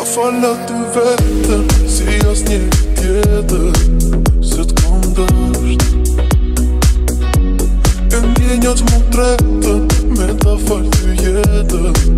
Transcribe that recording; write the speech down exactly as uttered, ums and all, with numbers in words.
Fala ty vetën, si as një tjetër, se t'kom dësht. E ndjenjat mu tretën, me ta fal ty jetën.